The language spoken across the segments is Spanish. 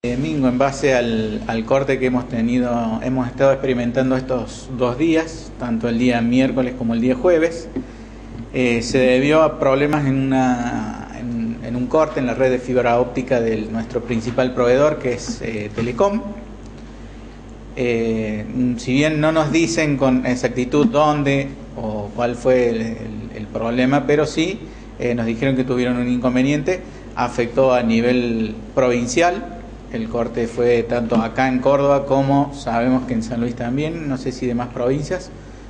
Domingo, en base al corte que hemos estado experimentando estos 2 días, tanto el día miércoles como el día jueves, se debió a problemas en un corte en la red de fibra óptica de nuestro principal proveedor, que es Telecom. Si bien no nos dicen con exactitud dónde o cuál fue el problema, pero sí nos dijeron que tuvieron un inconveniente, afectó a nivel provincial. El corte fue tanto acá en Córdoba como sabemos que en San Luis también, no sé si de más provincias.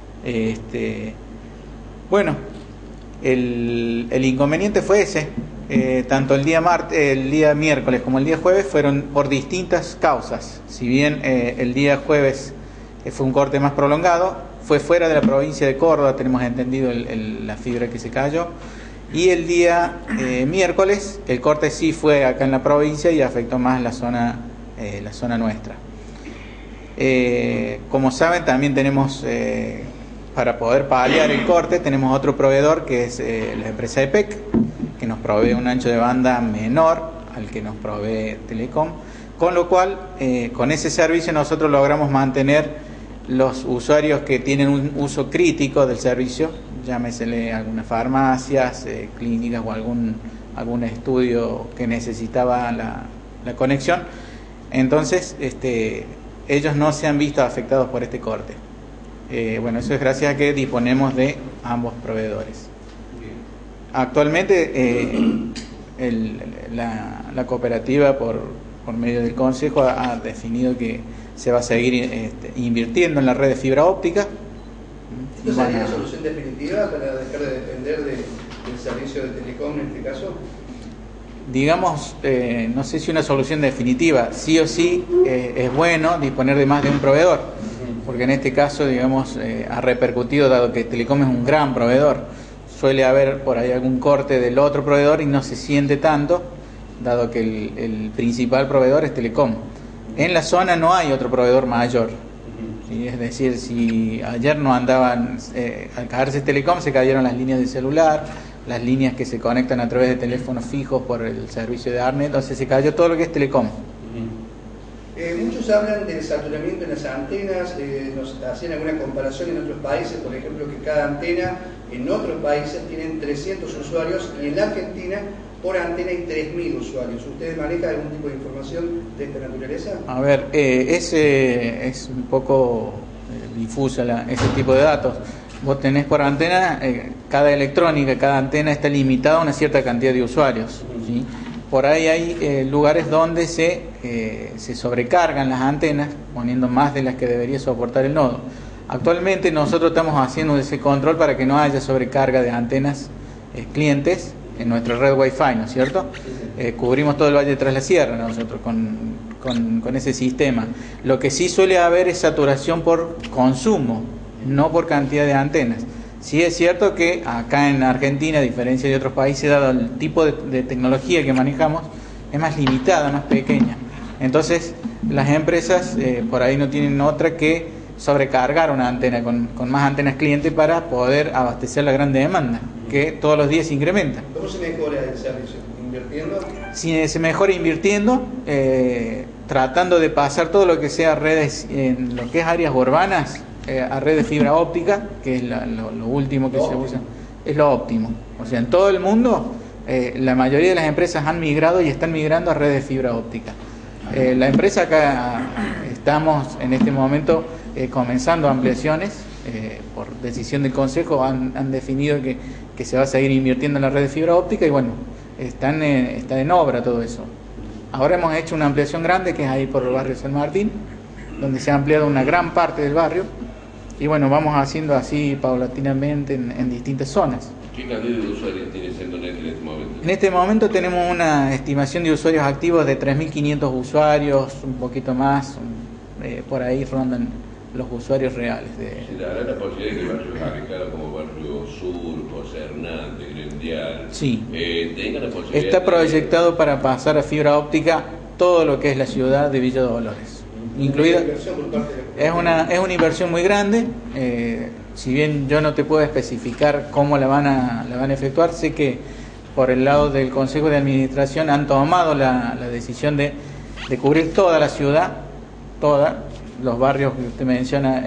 Bueno, el inconveniente fue ese. Tanto el día miércoles como el día jueves fueron por distintas causas. Si bien el día jueves fue un corte más prolongado, fue fuera de la provincia de Córdoba, tenemos entendido la fibra que se cayó. Y el día miércoles el corte sí fue acá en la provincia y afectó más la zona nuestra. Como saben, también tenemos, para poder paliar el corte, tenemos otro proveedor que es la empresa EPEC, que nos provee un ancho de banda menor al que nos provee Telecom, con lo cual con ese servicio nosotros logramos mantener los usuarios que tienen un uso crítico del servicio, llámesele algunas farmacias, clínicas o algún estudio que necesitaba la conexión. Entonces ellos no se han visto afectados por este corte. Bueno, eso es gracias a que disponemos de ambos proveedores. Actualmente la cooperativa por medio del Consejo ha definido que se va a seguir invirtiendo en la red de fibra óptica. ¿Esto sería una solución definitiva para dejar de depender del servicio de Telecom en este caso? Digamos, no sé si una solución definitiva, sí o sí es bueno disponer de más de un proveedor, porque en este caso, digamos, ha repercutido, dado que Telecom es un gran proveedor. Suele haber por ahí algún corte del otro proveedor y no se siente tanto, dado que el principal proveedor es Telecom. En la zona no hay otro proveedor mayor. ¿Sí? Es decir, si ayer no andaban, al caerse Telecom se cayeron las líneas de celular, las líneas que se conectan a través de teléfonos fijos por el servicio de ARNET, entonces se cayó todo lo que es Telecom. Muchos hablan del saturamiento en las antenas, nos hacían alguna comparación en otros países, por ejemplo, que cada antena en otros países tienen 300 usuarios y en la Argentina por antena hay 3.000 usuarios. ¿Ustedes manejan algún tipo de información de esta naturaleza? A ver, es un poco difusa ese tipo de datos. Vos tenés por antena, cada electrónica, cada antena está limitada a una cierta cantidad de usuarios, ¿sí? Por ahí hay lugares donde se sobrecargan las antenas, poniendo más de las que debería soportar el nodo. Actualmente nosotros estamos haciendo ese control para que no haya sobrecarga de antenas clientes en nuestra red Wi-Fi, ¿no es cierto? Cubrimos todo el Valle tras la Sierra nosotros con ese sistema. Lo que sí suele haber es saturación por consumo, no por cantidad de antenas. Sí es cierto que acá en Argentina, a diferencia de otros países, dado el tipo de tecnología que manejamos, es más limitada, más pequeña. Entonces, las empresas por ahí no tienen otra que sobrecargar una antena con más antenas clientes para poder abastecer la gran demanda, que todos los días se incrementa. ¿Cómo se mejora el servicio? ¿Invirtiendo? Si se mejora invirtiendo, tratando de pasar todo lo que sea redes, en lo que es áreas urbanas, a red de fibra óptica, que es lo último que se usa, es lo óptimo. O sea, en todo el mundo, la mayoría de las empresas han migrado y están migrando a red de fibra óptica. La empresa acá, estamos en este momento comenzando ampliaciones, por decisión del Consejo han definido que se va a seguir invirtiendo en la red de fibra óptica y bueno, está en obra todo eso. Ahora hemos hecho una ampliación grande que es ahí por el barrio San Martín, donde se ha ampliado una gran parte del barrio y bueno, vamos haciendo así paulatinamente en distintas zonas. ¿Qué cantidad de usuarios tiene Centonet en este momento? En este momento tenemos una estimación de usuarios activos de 3.500 usuarios, un poquito más, por ahí rondan los usuarios reales. ¿Se dará la posibilidad de que barrios alejados como Barrio Sur, José Hernández, Grendial, sí, tengan la posibilidad? Está proyectado para pasar a fibra óptica todo lo que es la ciudad de Villa Dolores. Incluida, es una inversión muy grande. Si bien yo no te puedo especificar cómo la van a efectuar, sé que por el lado del Consejo de Administración han tomado la decisión de de cubrir toda la ciudad, toda, los barrios que usted menciona,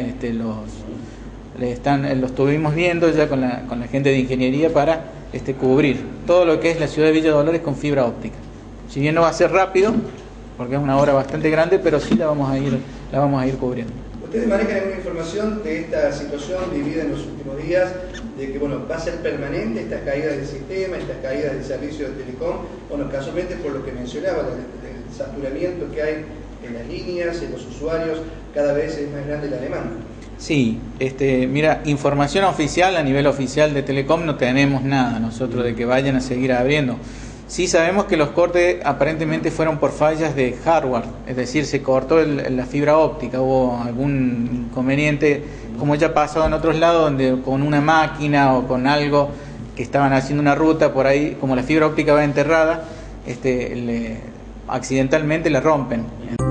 los estuvimos viendo ya con la gente de ingeniería para cubrir todo lo que es la ciudad de Villa Dolores con fibra óptica. Si bien no va a ser rápido, porque es una obra bastante grande, pero sí la vamos a ir cubriendo. ¿Ustedes manejan alguna información de esta situación vivida en los últimos días, de que va a ser permanente estas caídas del sistema, estas caídas del servicio de telecom? Casualmente por lo que mencionaba, el saturamiento que hay en las líneas, en los usuarios, cada vez es más grande la demanda. Sí, mira, información oficial, a nivel oficial de Telecom no tenemos nada nosotros de que vayan a seguir abriendo. Sí sabemos que los cortes aparentemente fueron por fallas de hardware, es decir, se cortó la fibra óptica, hubo algún inconveniente, como ya ha pasado en otros lados, donde con una máquina o con algo que estaban haciendo una ruta por ahí, como la fibra óptica va enterrada, accidentalmente la rompen.